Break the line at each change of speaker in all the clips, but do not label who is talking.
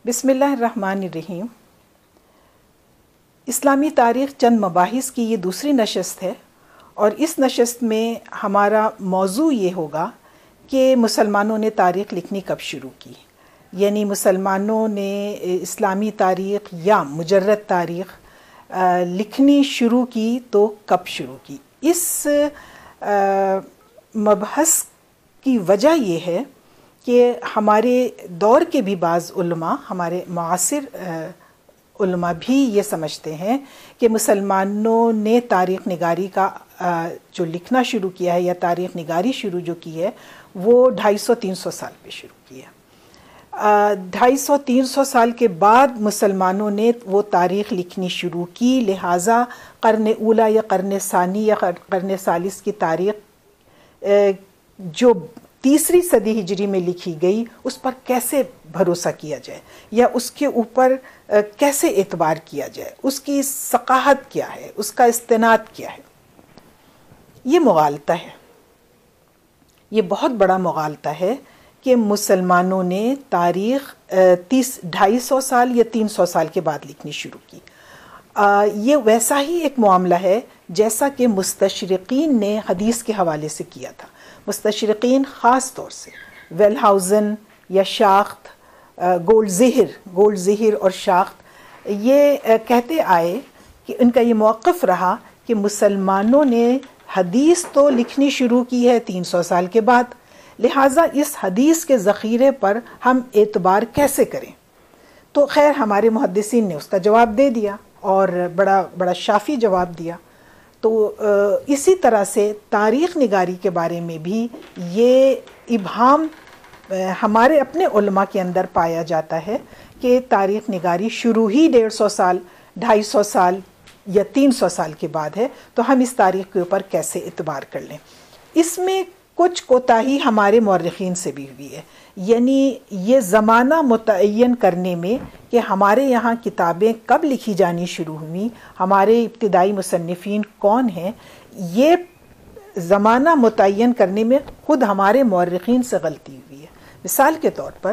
بسم اللہ الرحمن الرحیم۔ اسلامی تاریخ چند مباحث کی یہ دوسری نشست ہے، اور اس نشست میں ہمارا موضوع یہ ہوگا کہ مسلمانوں نے تاریخ لکھنی کب شروع کی، یعنی مسلمانوں نے اسلامی تاریخ یا مجرد تاریخ لکھنی شروع کی تو کب شروع کی۔ اس مبحث کی وجہ یہ ہے کہ ہمارے دور کے بھی بعض علماء، ہمارے معاصر علماء بھی یہ سمجھتے ہیں کہ مسلمانوں نے تاریخ نگاری کا جو لکھنا شروع کیا ہے یا تاریخ نگاری شروع جو کی ہے وہ 250-300 سال پہ شروع کی ہے۔ 250-300 سال کے بعد مسلمانوں نے وہ تاریخ لکھنی شروع کی، لہٰذا قرن اولا یا قرن ثانی یا قرن ثالث کی تاریخ جو تیسری صدی ہجری میں لکھی گئی اس پر کیسے بھروسہ کیا جائے یا اس کے اوپر کیسے اعتبار کیا جائے، اس کی ثقافت کیا ہے، اس کا استناد کیا ہے۔ یہ مغالطہ ہے، یہ بہت بڑا مغالطہ ہے کہ مسلمانوں نے تاریخ 250 سال یا 300 سال کے بعد لکھنی شروع کی۔ یہ ویسا ہی ایک معاملہ ہے جیسا کہ مستشرقین نے حدیث کے حوالے سے کیا تھا۔ مستشرقین خاص طور سے ویل ہاؤزن یا شاخت، گولڈ زہر اور شاخت یہ کہتے آئے کہ ان کا یہ موقف رہا کہ مسلمانوں نے حدیث تو لکھنی شروع کی ہے 300 سال کے بعد، لہٰذا اس حدیث کے ذخیرے پر ہم اعتبار کیسے کریں؟ تو خیر ہمارے محدثین نے اس کا جواب دے دیا اور بڑا شافی جواب دیا۔ تو اسی طرح سے تاریخ نگاری کے بارے میں بھی یہ ابہام ہمارے اپنے علماء کے اندر پایا جاتا ہے کہ تاریخ نگاری شروع ہی 150 سال، 250 سال یا 300 سال کے بعد ہے، تو ہم اس تاریخ کے اوپر کیسے اعتبار کر لیں۔ اس میں کچھ کوتاہی ہمارے مورخین سے بھی ہوئی ہے، یعنی یہ زمانہ متعین کرنے میں کہ ہمارے یہاں کتابیں کب لکھی جانی شروع ہوئیں، ہمارے ابتدائی مصنفین کون ہیں، یہ زمانہ متعین کرنے میں خود ہمارے مورخین سے غلطی ہوئی ہے۔ مثال کے طور پر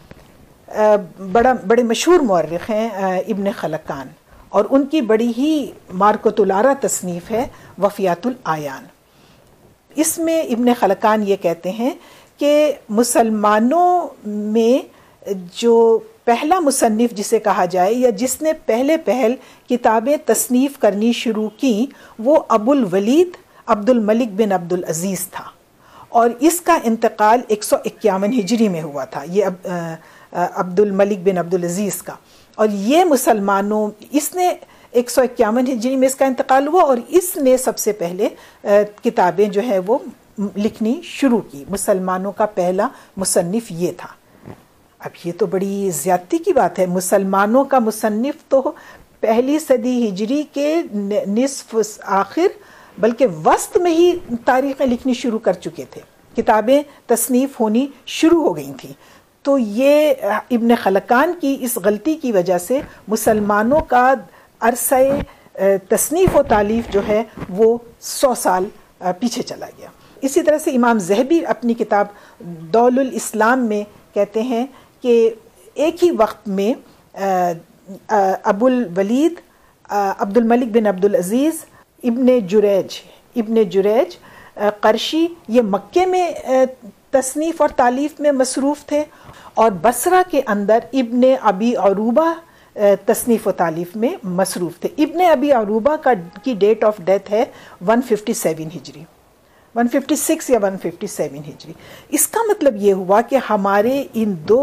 بڑے مشہور مورخ ہیں ابن خلکان، اور ان کی بڑی ہی مارکۃ العرا تصنیف ہے وفیات العیان۔ اس میں ابن خلکان یہ کہتے ہیں کہ مسلمانوں میں جو پہلا مصنف جسے کہا جائے یا جس نے پہل کتابیں تصنیف کرنی شروع کی وہ ابو الولید عبد الملک بن عبد العزیز تھا، اور اس کا انتقال 151 ہجری میں ہوا تھا، یہ عبد الملک بن عبد العزیز کا، اور یہ مسلمانوں اس نے 151 ہجری میں اس کا انتقال ہوا، اور اس نے سب سے پہلے کتابیں جو ہے وہ لکھنی شروع کی۔ مسلمانوں کا پہلا مصنف یہ تھا۔ اب یہ تو بڑی زیادتی کی بات ہے، مسلمانوں کا مصنف تو پہلی صدی ہجری کے نصف آخر بلکہ وسط میں ہی تاریخیں لکھنی شروع کر چکے تھے، کتابیں تصنیف ہونی شروع ہو گئی تھیں۔ تو یہ ابن خلکان کی اس غلطی کی وجہ سے مسلمانوں کا عرصہ تصنیف و تالیف جو ہے وہ 100 سال پیچھے چلا گیا۔ اسی طرح سے امام ذہبی اپنی کتاب دول الاسلام میں کہتے ہیں کہ ایک ہی وقت میں ابو الولید عبد الملک بن عبد العزیز، ابن جریج قرشی یہ مکے میں تصنیف اور تالیف میں مصروف تھے، اور بصرہ کے اندر ابن ابی عروبہ تصنیف و تالیف میں مصروف تھے۔ ابن ابی عروبہ کی ڈیٹ آف ڈیتھ ہے 157 ہجری، 156 یا 157 ہجری۔ اس کا مطلب یہ ہوا کہ ہمارے ان دو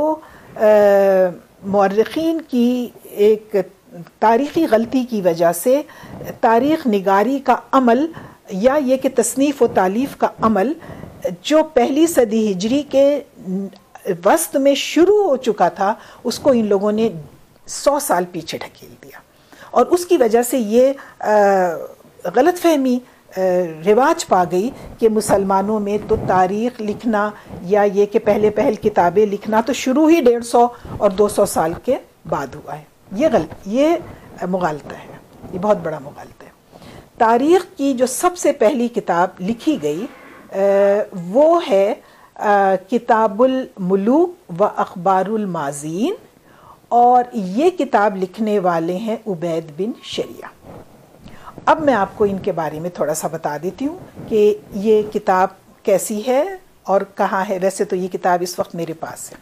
مورخین کی ایک تاریخی غلطی کی وجہ سے تاریخ نگاری کا عمل یا یہ کہ تصنیف و تالیف کا عمل جو پہلی صدی ہجری کے وسط میں شروع ہو چکا تھا اس کو ان لوگوں نے 100 سال پیچھے ڈھکیل دیا، اور اس کی وجہ سے یہ غلط فہمی رواج پا گئی کہ مسلمانوں میں تو تاریخ لکھنا یا یہ کہ پہل کتابیں لکھنا تو شروع ہی 150 اور 200 سال کے بعد ہوا ہے۔ یہ مغالطہ ہے، یہ بہت بڑا مغالطہ ہے۔ تاریخ کی جو سب سے پہلی کتاب لکھی گئی وہ ہے کتاب الملوک و اخبار الماضین، اور یہ کتاب لکھنے والے ہیں عبید بن شریعہ۔ اب میں آپ کو ان کے بارے میں تھوڑا سا بتا دیتی ہوں کہ یہ کتاب کیسی ہے اور کہاں ہے۔ ویسے تو یہ کتاب اس وقت میرے پاس ہے۔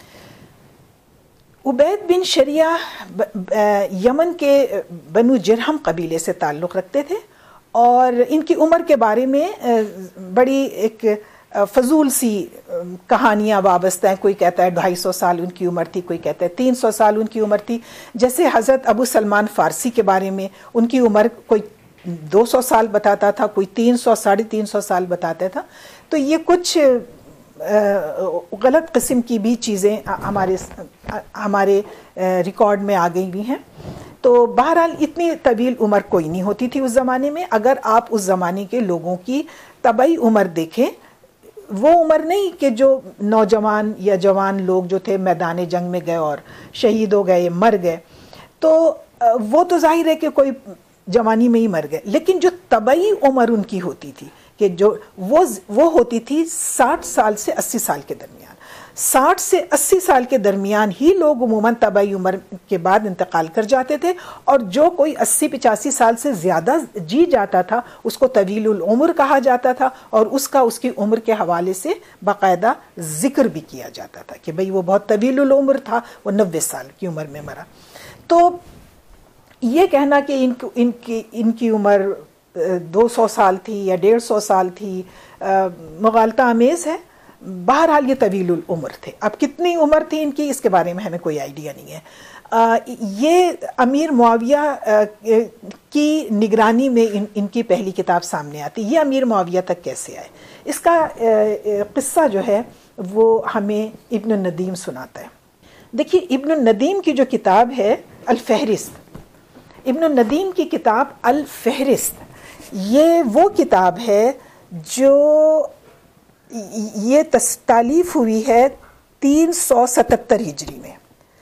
عبید بن شریعہ یمن کے بنو جرہم قبیلے سے تعلق رکھتے تھے، اور ان کی عمر کے بارے میں بڑی ایک فضول سی کہانیاں وابستہ ہیں۔ کوئی کہتا ہے 250 سال ان کی عمر تھی، کوئی کہتا ہے 300 سال ان کی عمر تھی۔ جیسے حضرت ابو سلمان فارسی کے بارے میں ان کی عمر کوئی 200 سال بتاتا تھا، کوئی 300 350 سال بتاتا تھا۔ تو یہ کچھ غلط قسم کی بھی چیزیں ہمارے ریکارڈ میں آ گئی ہوئی ہیں۔ تو بہرحال اتنی طویل عمر کوئی نہیں ہوتی تھی اس زمانے میں۔ اگر آپ اس زمانے کے لوگوں کی طبعی عمر دیکھیں، وہ عمر نہیں کہ جو نوجوان یا جوان لوگ جو تھے میدان جنگ میں گئے اور شہید ہو گئے، مر گئے، تو وہ تو ظاہر ہے کہ کوئی جوانی میں ہی مر گئے، لیکن جو طبعی عمر ان کی ہوتی تھی کہ جو وہ ہوتی تھی 60 سال سے 80 سال کے درمیان۔ 60 سے 80 سال کے درمیان ہی لوگ عموماً طبعی عمر کے بعد انتقال کر جاتے تھے، اور جو کوئی 80-85 سال سے زیادہ جی جاتا تھا اس کو طویل العمر کہا جاتا تھا، اور اس کی عمر کے حوالے سے باقاعدہ ذکر بھی کیا جاتا تھا کہ بھئی وہ بہت طویل العمر تھا، وہ 90 سال کی عمر میں مرا۔ تو یہ کہنا کہ ان کی عمر 200 سال تھی یا 150 سال تھی مغالطہ آمیز ہے۔ بہرحال یہ طویل العمر تھے۔ اب کتنی عمر تھی ان کی اس کے بارے میں ہمیں کوئی آئیڈیا نہیں ہے۔ یہ امیر معاویہ کی نگرانی میں ان کی پہلی کتاب سامنے آتی۔ یہ امیر معاویہ تک کیسے آئے، اس کا قصہ جو ہے وہ ہمیں ابن الندیم سناتا ہے۔ دیکھیے ابن الندیم کی جو کتاب ہے الفہرست، ابن الندیم کی کتاب الفہرست، یہ وہ کتاب ہے جو یہ تالیف ہوئی ہے 377 ہجری میں،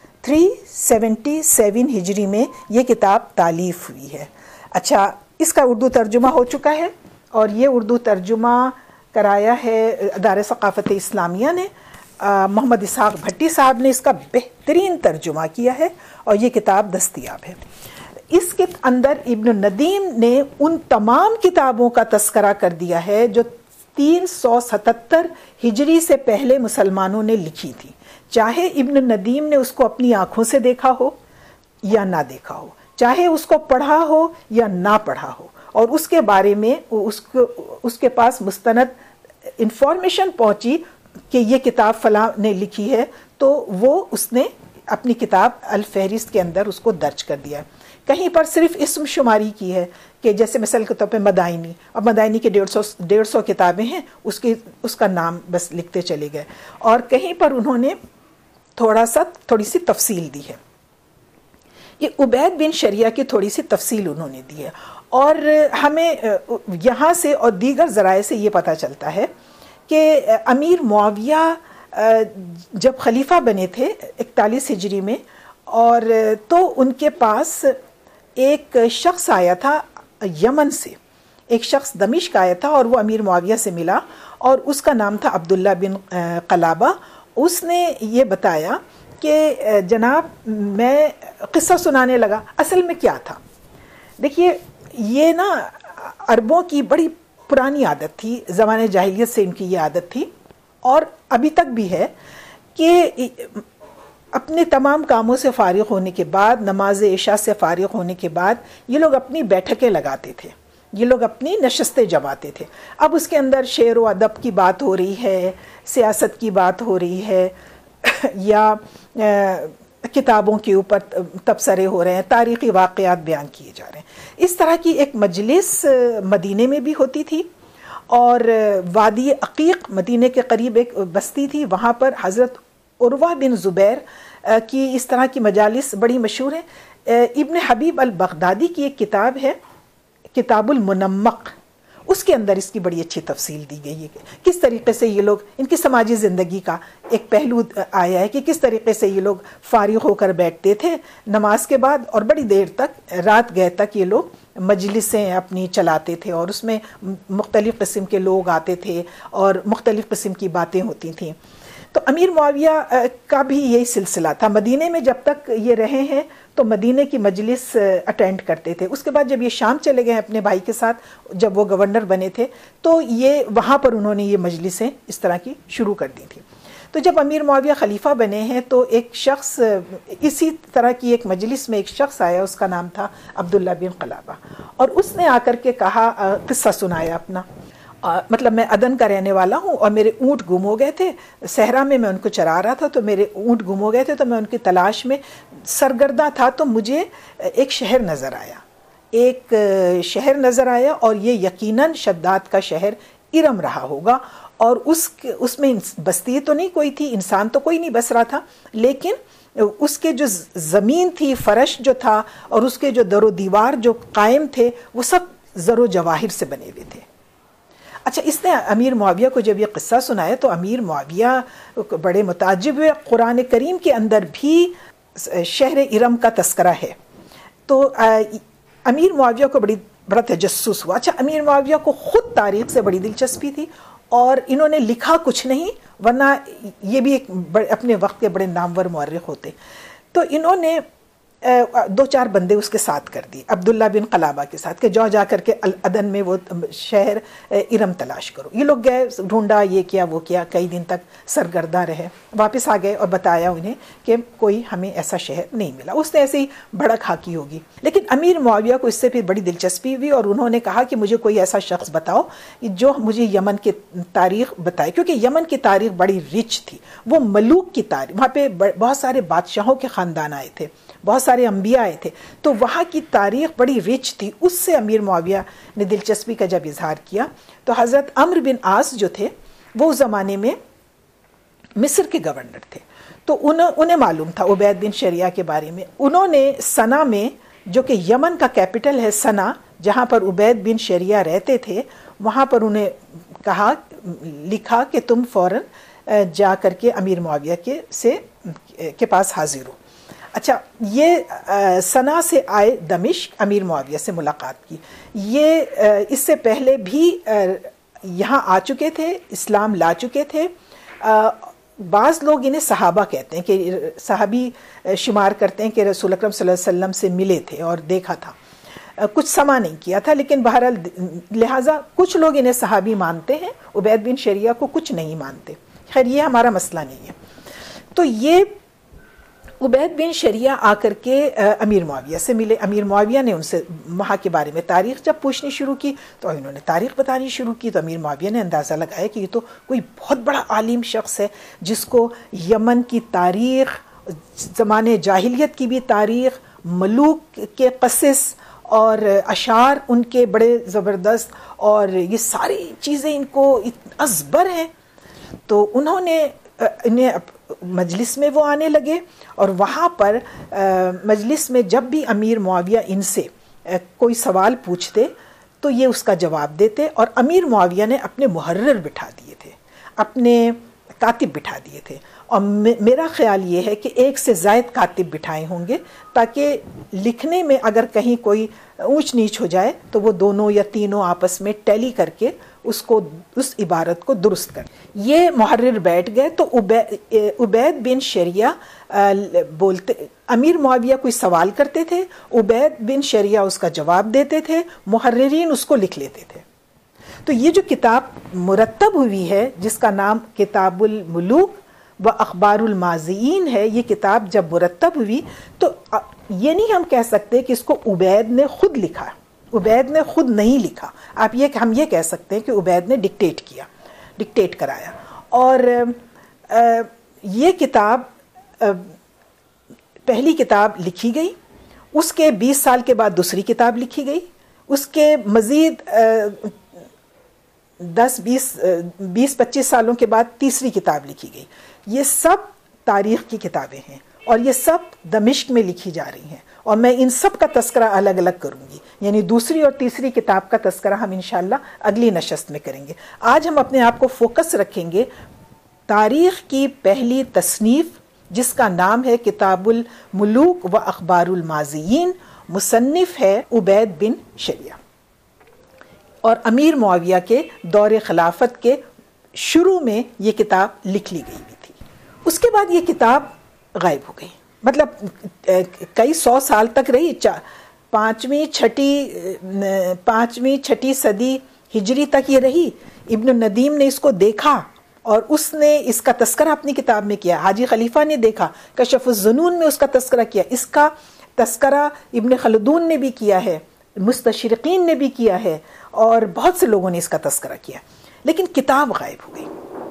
377 ہجری میں یہ کتاب تالیف ہوئی ہے۔ اچھا، اس کا اردو ترجمہ ہو چکا ہے، اور یہ اردو ترجمہ کرایا ہے دار ثقافت اسلامیہ نے۔ محمد اسحاق بھٹی صاحب نے اس کا بہترین ترجمہ کیا ہے، اور یہ کتاب دستیاب ہے۔ اس کے اندر ابن الندیم نے ان تمام کتابوں کا تذکرہ کر دیا ہے جو 377 ہجری سے پہلے مسلمانوں نے لکھی تھی، چاہے ابن الندیم نے اس کو اپنی آنکھوں سے دیکھا ہو یا نہ دیکھا ہو، چاہے اس کو پڑھا ہو یا نہ پڑھا ہو، اور اس کے بارے میں اس کے پاس مستند انفارمیشن پہنچی کہ یہ کتاب فلاں نے لکھی ہے، تو وہ اس نے اپنی کتاب الفہرست کے اندر اس کو درج کر دیا۔ کہیں پر صرف اسم شماری کی ہے کہ جیسے مثال کے طور پہ مدائنی، اب مدائنی کی 150 کتابیں ہیں، اس کا نام بس لکھتے چلے گئے، اور کہیں پر انہوں نے تھوڑی سی تفصیل دی ہے۔ یہ عبید بن شریعہ کی تھوڑی سی تفصیل انہوں نے دی ہے، اور ہمیں یہاں سے اور دیگر ذرائع سے یہ پتہ چلتا ہے کہ امیر معاویہ جب خلیفہ بنے تھے 41 ہجری میں، اور تو ان کے پاس ایک شخص آیا تھا یمن سے، ایک شخص دمشق آیا تھا، اور وہ امیر معاویہ سے ملا، اور اس کا نام تھا عبداللہ بن قلابہ۔ اس نے یہ بتایا کہ جناب میں قصہ سنانے لگا۔ اصل میں کیا تھا، دیکھیے یہ نا عربوں کی بڑی پرانی عادت تھی، زمانے جاہلیت سے ان کی یہ عادت تھی، اور ابھی تک بھی ہے کہ اپنے تمام کاموں سے فارغ ہونے کے بعد، نماز عشاء سے فارغ ہونے کے بعد، یہ لوگ اپنی بیٹھکیں لگاتے تھے، یہ لوگ اپنی نشستیں جماتے تھے۔ اب اس کے اندر شعر و ادب کی بات ہو رہی ہے، سیاست کی بات ہو رہی ہے، یا کتابوں کے اوپر تبصرے ہو رہے ہیں، تاریخی واقعات بیان کیے جا رہے ہیں۔ اس طرح کی ایک مجلس مدینے میں بھی ہوتی تھی، اور وادی عقیق مدینے کے قریب ایک بستی تھی، وہاں پر حضرت عروہ بن زبیر کی اس طرح کی مجالس بڑی مشہور ہیں۔ ابن حبیب البغدادی کی ایک کتاب ہے کتاب المنمق، اس کے اندر اس کی بڑی اچھی تفصیل دی گئی ہے کہ کس طریقے سے یہ لوگ، ان کی سماجی زندگی کا ایک پہلو آیا ہے کہ کس طریقے سے یہ لوگ فارغ ہو کر بیٹھتے تھے نماز کے بعد، اور بڑی دیر تک، رات گئے تک یہ لوگ مجلسیں اپنی چلاتے تھے، اور اس میں مختلف قسم کے لوگ آتے تھے اور مختلف قسم کی باتیں ہوتی تھیں۔ تو امیر معاویہ کا بھی یہی سلسلہ تھا. مدینے میں جب تک یہ رہے ہیں تو مدینے کی مجلس اٹینڈ کرتے تھے. اس کے بعد جب یہ شام چلے گئے اپنے بھائی کے ساتھ, جب وہ گورنر بنے تھے, تو یہ وہاں پر انہوں نے یہ مجلسیں اس طرح کی شروع کر دی تھی. تو جب امیر معاویہ خلیفہ بنے ہیں تو ایک شخص, اسی طرح کی ایک مجلس میں ایک شخص آیا, اس کا نام تھا عبداللہ بن قلابہ, اور اس نے آ کر کے کہا, قصہ سنایا اپنا, مطلب میں عدن کا رہنے والا ہوں اور میرے اونٹ گم ہو گئے تھے صحرا میں, میں ان کو چرا رہا تھا تو میرے اونٹ گم ہو گئے تھے, تو میں ان کی تلاش میں سرگرداں تھا, تو مجھے ایک شہر نظر آیا, اور یہ یقیناً شداد کا شہر ارم رہا ہوگا, اور اس میں بستی تو نہیں کوئی تھی, انسان تو کوئی نہیں بس رہا تھا, لیکن اس کے جو زمین تھی, فرش جو تھا, اور اس کے جو در و دیوار جو قائم تھے, وہ سب زر و جواہر سے بنے ہوئے تھے. اچھا, اس نے امیر معاویہ کو جب یہ قصہ سنایا تو امیر معاویہ بڑے متعجب ہوئے. قرآن کریم کے اندر بھی شہر ارم کا تذکرہ ہے. تو امیر معاویہ کو بڑا تجسس ہوا. اچھا, امیر معاویہ کو خود تاریخ سے بڑی دلچسپی تھی, اور انہوں نے لکھا کچھ نہیں, ورنہ یہ بھی ایک اپنے وقت کے بڑے نامور مورخ ہوتے. تو انہوں نے 2-4 بندے اس کے ساتھ کر دی, عبداللہ بن قلابہ کے ساتھ, کہ جا کر کے عدن میں وہ شہر ارم تلاش کرو. یہ لوگ گئے, ڈھونڈا, یہ کیا وہ کیا, کئی دن تک سرگرداں رہے, واپس آ گئے اور بتایا انہیں کہ کوئی ہمیں ایسا شہر نہیں ملا. اس نے ایسے ہی بھڑک ہاکی ہوگی. لیکن امیر معاویہ کو اس سے پھر بڑی دلچسپی ہوئی, اور انہوں نے کہا کہ مجھے کوئی ایسا شخص بتاؤ جو مجھے یمن کی تاریخ بتائے, کیونکہ یمن کی تاریخ بڑی رچ تھی. وہ ملوک کی تاریخ, وہاں پہ بہت سارے بادشاہوں کے خاندان آئے تھے, بہت سارے انبیاء آئے تھے, تو وہاں کی تاریخ بڑی رچ تھی. اس سے امیر معاویہ نے دلچسپی کا جب اظہار کیا, تو حضرت عمرو بن عاص جو تھے وہ اس زمانے میں مصر کے گورنر تھے, تو انہیں معلوم تھا عبید بن شریعہ کے بارے میں. انہوں نے سنا میں, جو کہ یمن کا کیپٹل ہے سنا, جہاں پر عبید بن شریعہ رہتے تھے, وہاں پر انہیں کہا, لکھا کہ تم فوراً جا کر کے امیر معاویہ کے پاس حاضر ہو. اچھا, یہ سنا سے آئے دمشق, امیر معاویہ سے ملاقات کی. یہ اس سے پہلے بھی یہاں آ چکے تھے, اسلام لا چکے تھے. بعض لوگ انہیں صحابہ کہتے ہیں, کہ صحابی شمار کرتے ہیں, کہ رسول اکرم صلی اللہ علیہ وسلم سے ملے تھے اور دیکھا تھا, کچھ سما نہیں کیا تھا, لیکن بہرحال لہٰذا کچھ لوگ انہیں صحابی مانتے ہیں, عبید بن شریعہ کو کچھ نہیں مانتے. خیر, یہ ہمارا مسئلہ نہیں ہے. تو یہ عبید بن شریعہ آ کر کے امیر معاویہ سے ملے. امیر معاویہ نے ان سے وہاں کے بارے میں تاریخ جب پوچھنی شروع کی, تو انہوں نے تاریخ بتانی شروع کی. تو امیر معاویہ نے اندازہ لگایا کہ یہ تو کوئی بہت بڑا عالم شخص ہے, جس کو یمن کی تاریخ, زمانے جاہلیت کی بھی تاریخ, ملوک کے قصص اور اشعار ان کے بڑے زبردست, اور یہ ساری چیزیں ان کو ازبر ہیں. تو انہوں نے انہیں مجلس میں وہ آنے لگے, اور وہاں پر مجلس میں جب بھی امیر معاویہ ان سے کوئی سوال پوچھتے تو یہ اس کا جواب دیتے. اور امیر معاویہ نے اپنے محرر بٹھا دیے تھے, اپنے کاتب بٹھا دیے تھے, اور میرا خیال یہ ہے کہ 1 سے زائد کاتب بٹھائے ہوں گے, تاکہ لکھنے میں اگر کہیں کوئی اونچ نیچ ہو جائے تو وہ دونوں یا تینوں آپس میں ٹیلی کر کے اس عبارت کو درست کر. یہ محرر بیٹھ گئے, تو عبید بن شریعہ بولتے, امیر معاویہ کوئی سوال کرتے تھے, عبید بن شریعہ اس کا جواب دیتے تھے, محررین اس کو لکھ لیتے تھے. تو یہ جو کتاب مرتب ہوئی ہے, جس کا نام کتاب الملوک و اخبار الماضیین ہے, یہ کتاب جب مرتب ہوئی تو یہ نہیں ہم کہہ سکتے کہ اس کو عبید نے خود لکھا, عبید نے خود نہیں لکھا. ہم یہ کہہ سکتے ہیں کہ عبید نے ڈکٹیٹ کرایا. اور یہ کتاب, پہلی کتاب لکھی گئی, اس کے 20 سال کے بعد دوسری کتاب لکھی گئی, اس کے مزید 20-25 سالوں کے بعد تیسری کتاب لکھی گئی. یہ سب تاریخ کی کتابیں ہیں, اور یہ سب دمشق میں لکھی جا رہی ہیں, اور میں ان سب کا تذکرہ الگ الگ کروں گی. یعنی دوسری اور تیسری کتاب کا تذکرہ ہم انشاءاللہ اگلی نشست میں کریں گے. آج ہم اپنے آپ کو فوکس رکھیں گے تاریخ کی پہلی تصنیف, جس کا نام ہے کتاب الملوک و اخبار الماضیین. مصنف ہے عبید بن شریعہ, اور امیر معاویہ کے دور خلافت کے شروع میں یہ کتاب لکھ لی گئی بھی تھی.
اس کے بعد یہ کتاب غائب ہو گئی، مطلب کئی 100 سال تک رہی، 5ویں 6 صدی ہجری تک یہ رہی۔ ابن ندیم نے اس کو دیکھا اور اس نے اس کا تذکرہ اپنی کتاب میں کیا، حاجی خلیفہ نے دیکھا، کشف الظنون میں اس کا تذکرہ کیا، اس کا تذکرہ ابن خلدون نے بھی کیا ہے، مستشرقین نے بھی کیا ہے، اور بہت سے لوگوں نے اس کا تذکرہ کیا، لیکن کتاب غائب ہو گئی۔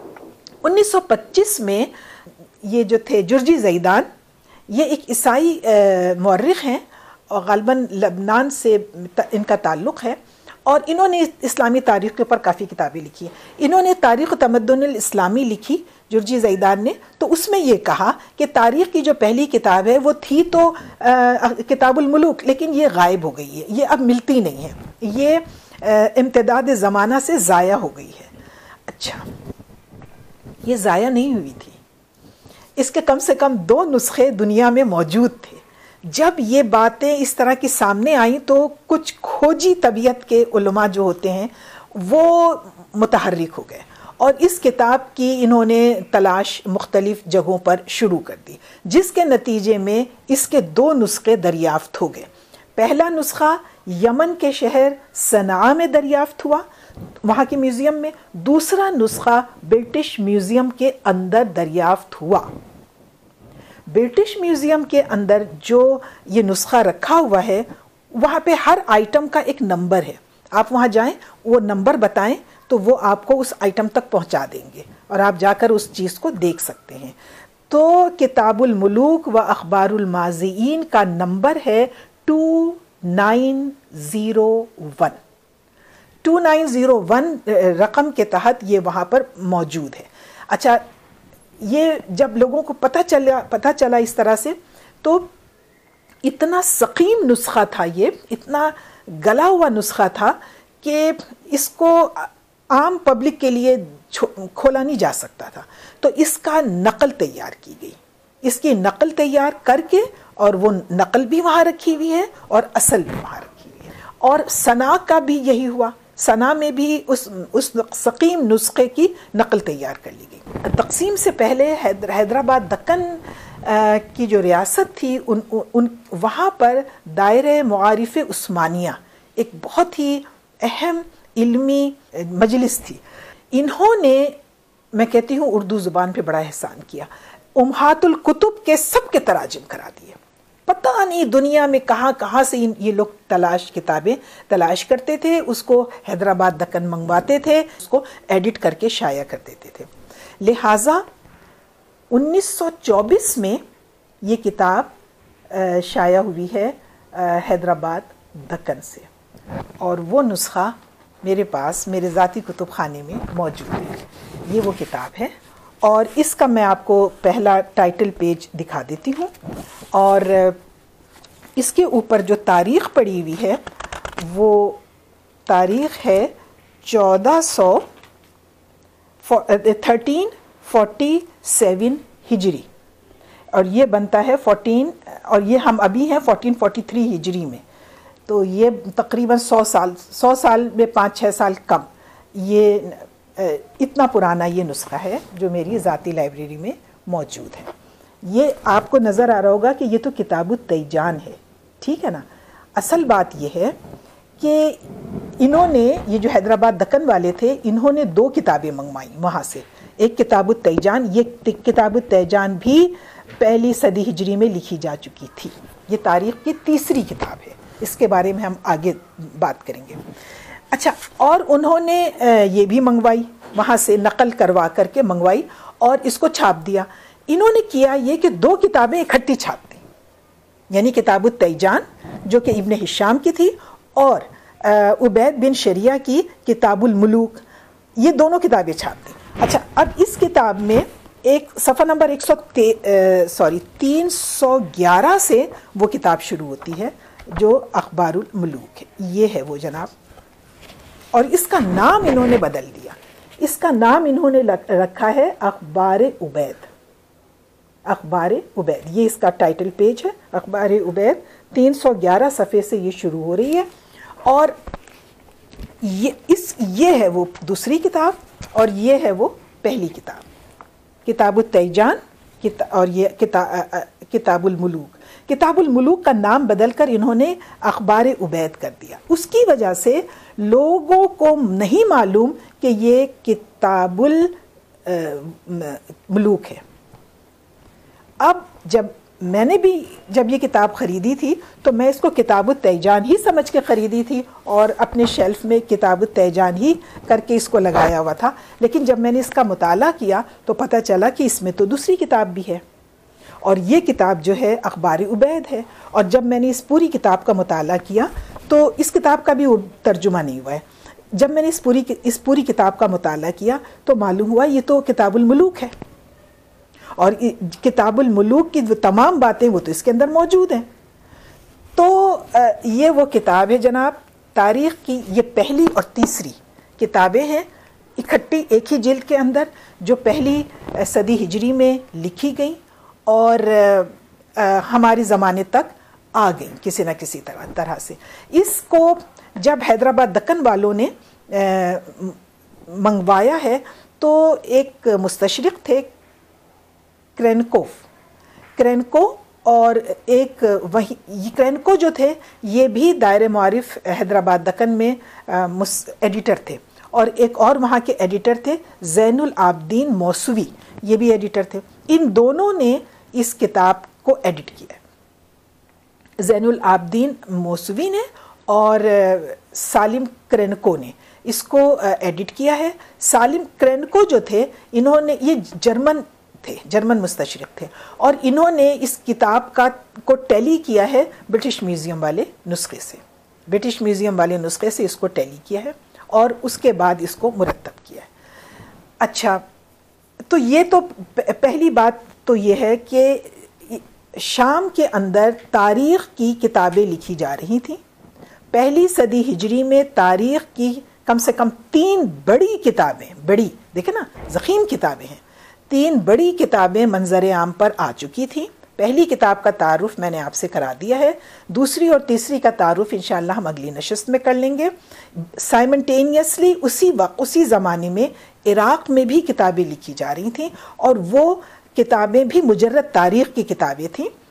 1925 میں یہ جو تھے جرجی زیدان، یہ ایک عیسائی مورخ ہیں اور غالباً لبنان سے ان کا تعلق ہے، اور انہوں نے اسلامی تاریخ کے اوپر کافی کتابیں لکھی ہیں۔ انہوں نے تاریخ تمدن الاسلامی لکھی جرجی زیدان نے، تو اس میں یہ کہا کہ تاریخ کی جو پہلی کتاب ہے وہ تھی تو کتاب الملوک، لیکن یہ غائب ہو گئی ہے، یہ اب ملتی نہیں ہے، یہ امتداد زمانہ سے ضائع ہو گئی ہے۔ اچھا، یہ ضائع نہیں ہوئی تھی، اس کے کم سے کم 2 نسخے دنیا میں موجود تھے۔ جب یہ باتیں اس طرح کی سامنے آئیں تو کچھ کھوجی طبیعت کے علماء جو ہوتے ہیں وہ متحرک ہو گئے، اور اس کتاب کی انہوں نے تلاش مختلف جگہوں پر شروع کر دی، جس کے نتیجے میں اس کے 2 نسخے دریافت ہو گئے۔ پہلا نسخہ یمن کے شہر صنعاء میں دریافت ہوا، وہاں کے میوزیم میں۔ دوسرا نسخہ برٹش میوزیم کے اندر دریافت ہوا۔ برٹش میوزیم کے اندر جو یہ نسخہ رکھا ہوا ہے، وہاں پہ ہر آئٹم کا ایک نمبر ہے، آپ وہاں جائیں، وہ نمبر بتائیں تو وہ آپ کو اس آئٹم تک پہنچا دیں گے، اور آپ جا کر اس چیز کو دیکھ سکتے ہیں۔ تو کتاب الملوک و اخبار الماضیین کا نمبر ہے 2901۔ 2901 رقم کے تحت یہ وہاں پر موجود ہے۔ اچھا، یہ جب لوگوں کو پتہ چلا اس طرح سے، تو اتنا سقیم نسخہ تھا، یہ اتنا گلا ہوا نسخہ تھا کہ اس کو عام پبلک کے لیے کھولا نہیں جا سکتا تھا، تو اس کا نقل تیار کی گئی، اس کی نقل تیار کر کے، اور وہ نقل بھی وہاں رکھی ہوئی ہے اور اصل بھی وہاں رکھی ہوئی ہے۔ اور صنعاء کا بھی یہی ہوا، صنعاء میں بھی اس سقیم نسخے کی نقل تیار کر لی گئی۔ تقسیم سے پہلے حیدرآباد دکن کی جو ریاست تھی، وہاں پر دائرہ معارف عثمانیہ ایک بہت ہی اہم علمی مجلس تھی۔ انہوں نے، میں کہتی ہوں، اردو زبان پہ بڑا احسان کیا، امہات الکتب کے سب کے تراجم کرا دیے۔ پتہ نہیں دنیا میں کہاں کہاں سے یہ لوگ کتابیں تلاش کرتے تھے، اس کو حیدرآباد دکن منگواتے تھے، اس کو ایڈٹ کر کے شائع کر دیتے تھے۔ لہٰذا 1924 میں یہ کتاب شائع ہوئی ہے حیدرآباد دکن سے، اور وہ نسخہ میرے پاس میرے ذاتی کتب خانے میں موجود ہے۔ یہ وہ کتاب ہے، اور اس کا میں آپ کو پہلا ٹائٹل پیج دکھا دیتی ہوں، اور اس کے اوپر جو تاریخ پڑی ہوئی ہے وہ تاریخ ہے 1347 ہجری، اور یہ بنتا ہے 14، اور یہ ہم ابھی ہیں 1443 ہجری میں، تو یہ تقریباً 100 سال میں 5-6 سال کم، یہ اتنا پرانا یہ نسخہ ہے جو میری ذاتی لائبریری میں موجود ہے۔ یہ آپ کو نظر آ رہا ہوگا کہ یہ تو کتاب التیجان ہے، ٹھیک ہے نا۔ اصل بات یہ ہے کہ انہوں نے، یہ جو حیدرآباد دکن والے تھے، انہوں نے 2 کتابیں منگوائیں وہاں سے، ایک کتاب التیجان، یہ کتاب التیجان بھی 1 صدی ہجری میں لکھی جا چکی تھی، یہ تاریخ کی 3ری کتاب ہے، اس کے بارے میں ہم آگے بات کریں گے۔ اچھا، اور انہوں نے یہ بھی منگوائی، وہاں سے نقل کروا کر کے منگوائی اور اس کو چھاپ دیا۔ انہوں نے کیا یہ کہ 2 کتابیں اکٹھی چھاپ دیں، یعنی کتاب التیجان جو کہ ابن ہشام کی تھی، اور عبید بن شریعہ کی کتاب الملوک، یہ دونوں کتابیں چھاپ دیں۔ اچھا، اب اس کتاب میں ایک صفحہ نمبر 311 سے وہ کتاب شروع ہوتی ہے جو اخبار الملوک ہے، یہ ہے وہ جناب، اور اس کا نام انہوں نے بدل دیا، اس کا نام انہوں نے رکھا ہے اخبار عبید۔ اخبار عبید، یہ اس کا ٹائٹل پیج ہے، اخبار عبید، 311 صفحے سے یہ شروع ہو رہی ہے، اور یہ ہے وہ دوسری کتاب، اور یہ ہے وہ پہلی کتاب، کتاب التیجان
اور یہ کتاب الملوک، کتاب الملوک کا نام بدل کر انہوں نے اخبار عبید کر دیا. اس کی وجہ سے لوگوں کو نہیں معلوم کہ یہ کتاب الملوک ہے. اب میں نے بھی جب یہ کتاب خریدی تھی تو میں اس کو کتاب التیجان ہی سمجھ کے خریدی تھی اور اپنے شیلف میں کتاب التیجان ہی کر کے اس کو لگایا ہوا تھا. لیکن جب میں نے اس کا مطالعہ کیا تو پتہ چلا کہ اس میں تو دوسری کتاب بھی ہے، اور یہ کتاب جو ہے اخبار عبید ہے. اور جب میں نے اس پوری کتاب کا مطالعہ کیا تو اس کتاب کا بھی ترجمہ نہیں ہوا ہے. جب میں نے اس پوری کتاب کا مطالعہ کیا تو معلوم ہوا یہ تو کتاب الملوک ہے، اور کتاب الملوک کی جو تمام باتیں وہ تو اس کے اندر موجود ہیں. تو یہ وہ کتاب ہے جناب، تاریخ کی یہ پہلی اور تیسری کتابیں ہیں اکٹھی ایک ہی جلد کے اندر، جو پہلی صدی ہجری میں لکھی گئیں اور ہمارے زمانے تک آ گئیں کسی نہ کسی طرح سے. اس کو جب حیدرآباد دکن والوں نے منگوایا ہے تو ایک مستشرق تھے کرینکو اور ایک کرینکو جو تھے یہ بھی دائرہ معارف حیدرآباد دکن میں ایڈیٹر تھے، اور ایک اور وہاں کے ایڈیٹر تھے زین العابدین موسوی، یہ بھی ایڈیٹر تھے. ان دونوں نے اس کتاب کو ایڈٹ کیا ہے، زین العابدین موسوی نے اور سالم کرینکو نے اس کو ایڈٹ کیا ہے. سالم کرینکو جو تھے انہوں نے، یہ جرمن مستشرق تھے، اور انہوں نے اس کتاب کو ٹیلی کیا ہے برٹش میوزیم والے نسخے سے اس کو ٹیلی کیا ہے اور اس کے بعد اس کو مرتب کیا ہے. اچھا، تو یہ تو پہلی بات تو یہ ہے کہ شام کے اندر تاریخ کی کتابیں لکھی جا رہی تھیں. پہلی صدی ہجری میں تاریخ کی کم سے کم 3 بڑی کتابیں، بڑی دیکھیں نا ضخیم کتابیں ہیں، 3 بڑی کتابیں منظر عام پر آ چکی تھیں. پہلی کتاب کا تعارف میں نے آپ سے کرا دیا ہے، دوسری اور تیسری کا تعارف انشاءاللہ ہم اگلی نشست میں کر لیں گے. سائمنٹینیسلی اسی زمانے میں عراق میں بھی کتابیں لکھی جا رہی تھیں، اور وہ کتابیں بھی مجرد تاریخ کی کتابیں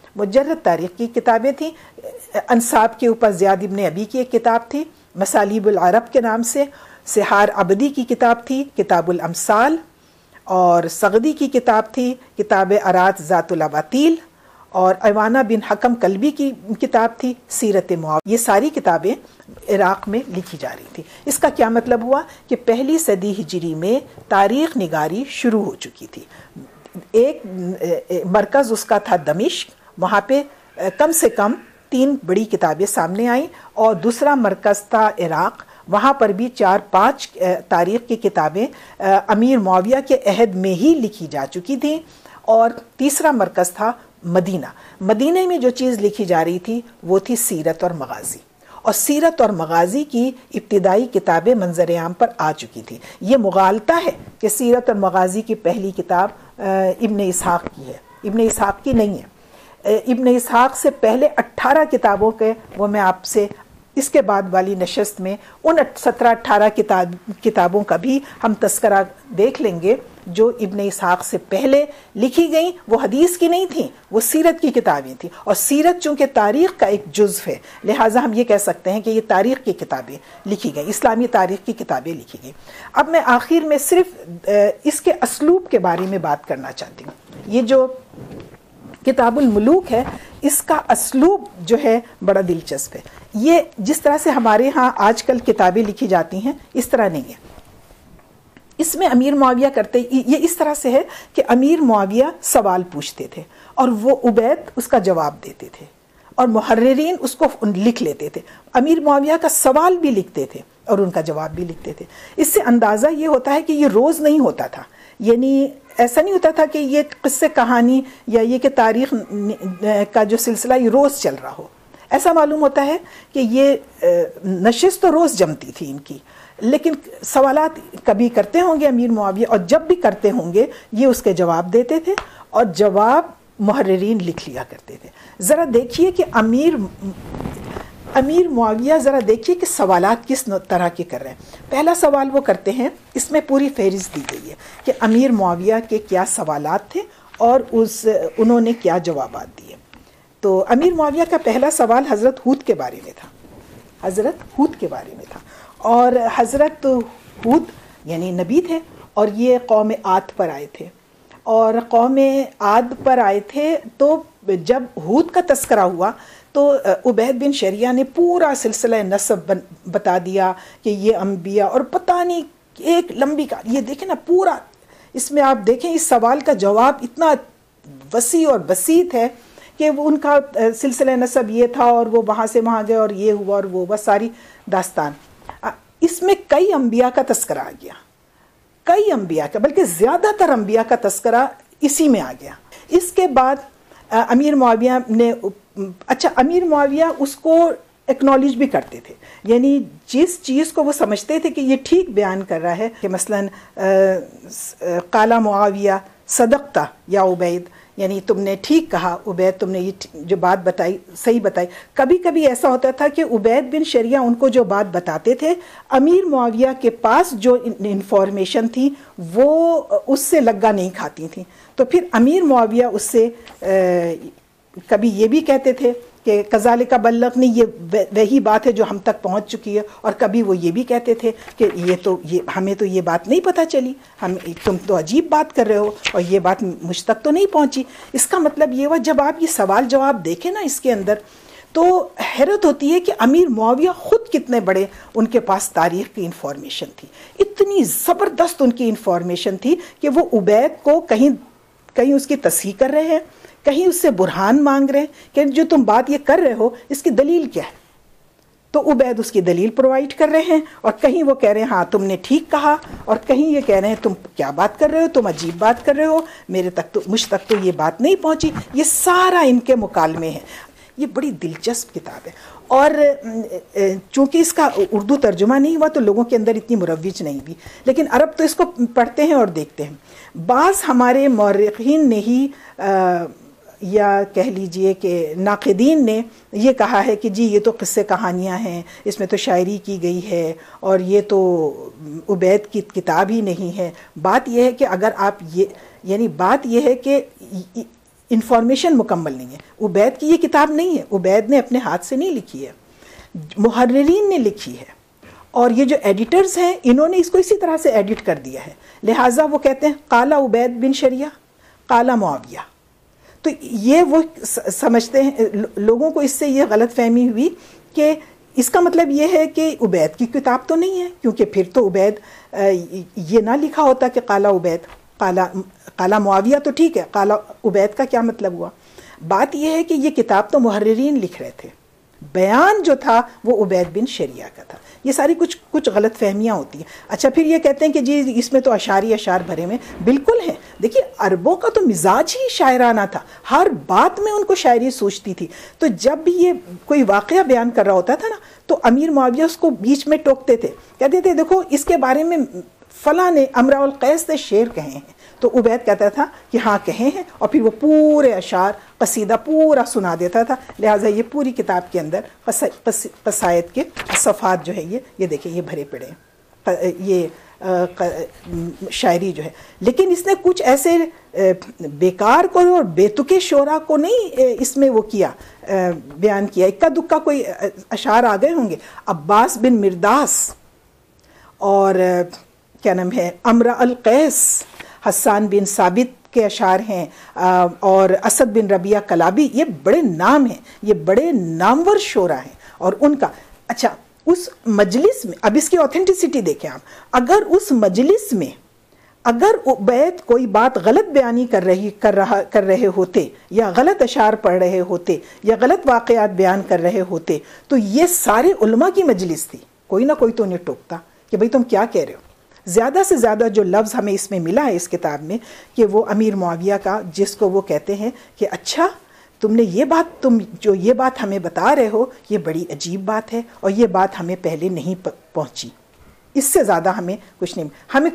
تھیں. انصاب کے اوپر زیاد ابن ابی کی ایک کتاب تھی، مسالیب العرب کے نام سے. سحار عبدی کی کتاب تھی کتاب الامثال، اور سغدی کی کتاب تھی کتاب ارات ذات الاباطیل، اور ایوانہ بن حکم کلبی کی کتاب تھی سیرت معاویہ. یہ ساری کتابیں عراق میں لکھی جا رہی تھی. اس کا کیا مطلب ہوا کہ پہلی صدی ہجری میں تاریخ نگاری شروع ہو چکی تھی. ایک مرکز اس کا تھا دمشق، وہاں پہ کم سے کم 3 بڑی کتابیں سامنے آئیں، اور دوسرا مرکز تھا عراق، وہاں پر بھی 4-5 تاریخ کی کتابیں امیر معاویہ کے عہد میں ہی لکھی جا چکی تھیں. اور تیسرا مرکز تھا مدینہ میں جو چیز لکھی جا رہی تھی وہ تھی سیرت اور مغازی، اور سیرت اور مغازی کی ابتدائی کتابیں منظر عام پر آ چکی تھی. یہ مغالطہ ہے کہ سیرت اور مغازی کی پہلی کتاب ابن اسحاق کی ہے، ابن اسحاق کی نہیں ہے. ابن اسحاق سے پہلے 18 کتابوں کے وہ میں آپ سے اس کے بعد والی نشست میں ان 17-18 کتابوں کا بھی ہم تذکرہ دیکھ لیں گے جو ابن اسحاق سے پہلے لکھی گئیں. وہ حدیث کی نہیں تھیں، وہ سیرت کی کتابیں تھیں، اور سیرت چونکہ تاریخ کا ایک جزو ہے لہٰذا ہم یہ کہہ سکتے ہیں کہ یہ تاریخ کی کتابیں لکھی گئیں، اسلامی تاریخ کی کتابیں لکھی گئیں. اب میں آخر میں صرف اس کے اسلوب کے بارے میں بات کرنا چاہتی ہوں. یہ جو کتاب الملوک ہے اس کا اسلوب جو ہے بڑا دلچسپ ہے. یہ جس طرح سے ہمارے ہاں آج کل کتابیں لکھی جاتی ہیں اس طرح نہیں ہے. اس میں امیر معاویہ کرتے یہ اس طرح سے ہے کہ امیر معاویہ سوال پوچھتے تھے اور وہ عبید اس کا جواب دیتے تھے، اور محررین اس کو لکھ لیتے تھے. امیر معاویہ کا سوال بھی لکھتے تھے اور ان کا جواب بھی لکھتے تھے. اس سے اندازہ یہ ہوتا ہے کہ یہ روز نہیں ہوتا تھا، یعنی ایسا نہیں ہوتا تھا کہ یہ قصے کہانی یا یہ کہ تاریخ کا جو سلسلہ یہ روز چل رہا ہو. ایسا معلوم ہوتا ہے کہ یہ نشست تو روز جمتی تھی ان کی، لیکن سوالات کبھی کرتے ہوں گے امیر معاویہ، اور جب بھی کرتے ہوں گے یہ اس کے جواب دیتے تھے، اور جواب محررین لکھ لیا کرتے تھے. ذرا دیکھیے کہ امیر معاویہ ذرا دیکھیے کہ سوالات کس طرح کے کر رہے ہیں. پہلا سوال وہ کرتے ہیں، اس میں پوری فہرست دی گئی ہے کہ امیر معاویہ کے کیا سوالات تھے اور انہوں نے کیا جوابات دیے. تو امیر معاویہ کا پہلا سوال حضرت ہود کے بارے میں تھا، حضرت ہود کے بارے میں تھا. اور حضرت ہود یعنی نبی تھے، اور یہ قوم عاد پر آئے تھے. اور قوم عاد پر آئے تھے تو جب ہود کا تذکرہ ہوا تو عبید بن شریعہ نے پورا سلسلہ نسب بتا دیا کہ یہ انبیاء، اور پتہ نہیں ایک لمبی کا یہ دیکھیں نا پورا، اس میں آپ دیکھیں اس سوال کا جواب اتنا وسیع اور بسیط ہے کہ وہ ان کا سلسلہ نسب یہ تھا، اور وہ وہاں سے وہاں گئے، اور یہ ہوا اور وہ بس ساری داستان. اس میں کئی انبیاء کا تذکرہ آ گیا، کئی انبیاء کا، بلکہ زیادہ تر انبیاء کا تذکرہ اسی میں آ گیا. اس کے بعد امیر معاویہ نے، اچھا امیر معاویہ اس کو ایکنالج بھی کرتے تھے، یعنی جس چیز کو وہ سمجھتے تھے کہ یہ ٹھیک بیان کر رہا ہے، کہ مثلاً قال معاویہ صدقتا یا عبید، یعنی تم نے ٹھیک کہا عبید، تم نے یہ جو بات بتائی صحیح بتائی. کبھی کبھی ایسا ہوتا تھا کہ عبید بن شریعہ ان کو جو بات بتاتے تھے، امیر معاویہ کے پاس جو انفارمیشن تھی وہ اس سے لگا نہیں کھاتی تھیں، تو پھر امیر معاویہ اس سے کبھی یہ بھی کہتے تھے کہ کذالک بلغنی، یہ وہی بات ہے جو ہم تک پہنچ چکی ہے، اور کبھی وہ یہ بھی کہتے تھے کہ ہمیں تو یہ بات نہیں پتہ چلی، تم تو عجیب بات کر رہے ہو، اور یہ بات مجھ تک تو نہیں پہنچی. اس کا مطلب یہ ہوا جب آپ یہ سوال جواب دیکھیں نا اس کے اندر، تو حیرت ہوتی ہے کہ امیر معاویہ خود کتنے بڑے ان کے پاس تاریخ کی انفارمیشن تھی، اتنی زبردست ان کی انفارمیشن تھی کہ وہ عبید کو کہیں اس کی تصحیح کر رہے ہیں، کہیں اس سے برہان مانگ رہے ہیں کہ جو تم بات یہ کر رہے ہو اس کی دلیل کیا ہے، تو عبید اس کی دلیل پرووائڈ کر رہے ہیں، اور کہیں وہ کہہ رہے ہیں ہاں تم نے ٹھیک کہا، اور کہیں یہ کہہ رہے ہیں تم کیا بات کر رہے ہو، تم عجیب بات کر رہے ہو، مجھ تک تو یہ بات نہیں پہنچی. یہ سارا ان کے مکالمے ہیں. یہ بڑی دلچسپ کتاب ہے، اور چونکہ اس کا اردو ترجمہ نہیں ہوا تو لوگوں کے اندر اتنی مروج نہیں ہوئی، لیکن عرب تو اس کو پڑھتے ہیں اور دیکھتے ہیں. بعض ہمارے مورخین نے ہی یا کہہ لیجئے کہ ناقدین نے یہ کہا ہے کہ جی یہ تو قصے کہانیاں ہیں، اس میں تو شاعری کی گئی ہے، اور یہ تو عبید کی کتاب ہی نہیں ہے. بات یہ ہے کہ اگر آپ بات یہ ہے کہ انفارمیشن مکمل نہیں ہے. عبید کی یہ کتاب نہیں ہے، عبید نے اپنے ہاتھ سے نہیں لکھی ہے، محررین نے لکھی ہے، اور یہ جو ایڈیٹرز ہیں انہوں نے اس کو اسی طرح سے ایڈٹ کر دیا ہے. لہٰذا وہ کہتے ہیں قال عبید بن شریعہ قال معاویہ. تو یہ وہ سمجھتے ہیں، لوگوں کو اس سے یہ غلط فہمی ہوئی کہ اس کا مطلب یہ ہے کہ عبید کی کتاب تو نہیں ہے، کیونکہ پھر تو عبید یہ نہ لکھا ہوتا کہ قال عبید قال معاویہ تو ٹھیک ہے، قال عبید کا کیا مطلب ہوا. بات یہ ہے کہ یہ کتاب تو محررین لکھ رہے تھے، بیان جو تھا وہ عبید بن شریعہ کا تھا. یہ ساری کچھ غلط فہمیاں ہوتی ہیں. اچھا پھر یہ کہتے ہیں کہ جی اس میں تو اشعار بھرے میں، بالکل ہیں. دیکھیے عربوں کا تو مزاج ہی شاعرانہ تھا، ہر بات میں ان کو شاعری سوچتی تھی. تو جب بھی یہ کوئی واقعہ بیان کر رہا ہوتا تھا نا تو امیر معاویہ اس کو بیچ میں ٹوکتے تھے، کہتے تھے دیکھو اس کے بارے میں فلاں نے امراء القیس نے شعر کہے ہیں. تو عبید کہتا تھا کہ ہاں کہے ہیں، اور پھر وہ پورے اشعار قصیدہ پورا سنا دیتا تھا. لہٰذا یہ پوری کتاب کے اندر قصائد کے صفحات جو ہے یہ دیکھیں یہ بھرے پڑے ہیں، یہ شاعری جو ہے. لیکن اس نے کچھ ایسے بیکار کو اور بے تکے شعرا کو نہیں اس میں وہ کیا، بیان کیا. اکا دکا کوئی اشعار آ گئے ہوں گے. عباس بن مرداس اور کیا نام ہے امراء القیس، حسان بن ثابت کے اشعار ہیں، اور اسد بن ربیعہ کلابی، یہ بڑے نام ہیں، یہ بڑے نامور شعرا ہیں. اور ان کا اچھا اس مجلس میں، اب اس کی اوتھینٹسٹی دیکھیں آپ، اگر اس مجلس میں اگر عبید کوئی بات غلط بیانی کر رہے ہوتے، یا غلط اشعار پڑھ رہے ہوتے، یا غلط واقعات بیان کر رہے ہوتے، تو یہ سارے علماء کی مجلس تھی، کوئی نہ کوئی تو انہیں ٹوکتا کہ بھئی تم کیا کہہ رہے ہو. زیادہ سے زیادہ جو لفظ ہمیں اس میں ملا ہے اس کتاب میں کہ وہ امیر معاویہ کا، جس کو وہ کہتے ہیں کہ اچھا تم جو یہ بات ہمیں بتا رہے ہو یہ بڑی عجیب بات ہے، اور یہ بات ہمیں پہلے نہیں پہنچی. اس سے زیادہ ہمیں کچھ نہیں، ہمیں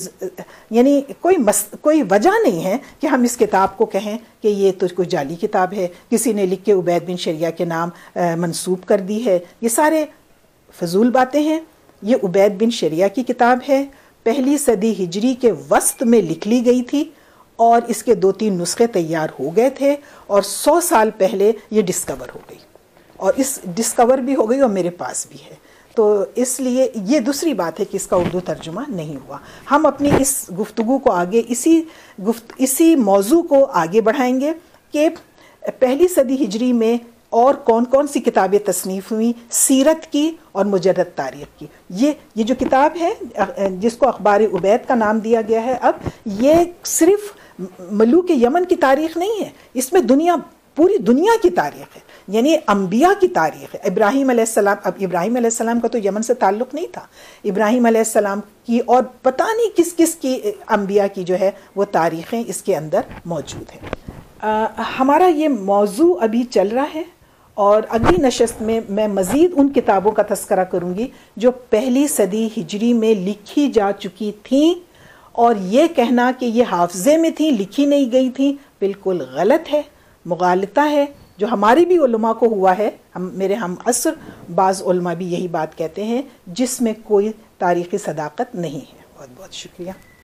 کوئی وجہ نہیں ہے کہ ہم اس کتاب کو کہیں کہ یہ تو کوئی جعلی کتاب ہے، کسی نے لکھ کے عبید بن شریعہ کے نام منسوب کر دی ہے. یہ سارے فضول باتیں ہیں. یہ عبید بن شریعہ کی کتاب ہے، 1 صدی ہجری کے وسط میں لکھ لی گئی تھی، اور اس کے 2-3 نسخے تیار ہو گئے تھے اور 100 سال پہلے یہ ڈسکور ہو گئی، اور اس ڈسکور بھی ہو گئی اور میرے پاس بھی ہے. تو اس لیے یہ دوسری بات ہے کہ اس کا اردو ترجمہ نہیں ہوا. ہم اپنی اس گفتگو کو آگے اسی موضوع کو آگے بڑھائیں گے کہ پہلی صدی ہجری میں اور کون کون سی کتابیں تصنیف ہوئیں سیرت کی اور مجرد تاریخ کی. یہ جو کتاب ہے جس کو اخبار عبید کا نام دیا گیا ہے اب، یہ صرف ملوک یمن کی تاریخ نہیں ہے، اس میں پوری دنیا کی تاریخ ہے، یعنی انبیاء کی تاریخ ہے. ابراہیم علیہ السلام، اب ابراہیم علیہ السلام کا تو یمن سے تعلق نہیں تھا، ابراہیم علیہ السلام کی اور پتہ نہیں کس کس کی انبیاء کی جو ہے وہ تاریخیں اس کے اندر موجود ہیں. ہمارا یہ موضوع ابھی چل رہا ہے، اور اگلی نشست میں میں مزید ان کتابوں کا تذکرہ کروں گی جو پہلی صدی ہجری میں لکھی جا چکی تھیں، اور یہ کہنا کہ یہ حافظے میں تھیں لکھی نہیں گئی تھیں بالکل غلط ہے، مغالطہ ہے، جو ہماری بھی علماء کو ہوا ہے. میرے ہم عصر بعض علماء بھی یہی بات کہتے ہیں جس میں کوئی تاریخی صداقت نہیں ہے. بہت بہت شکریہ.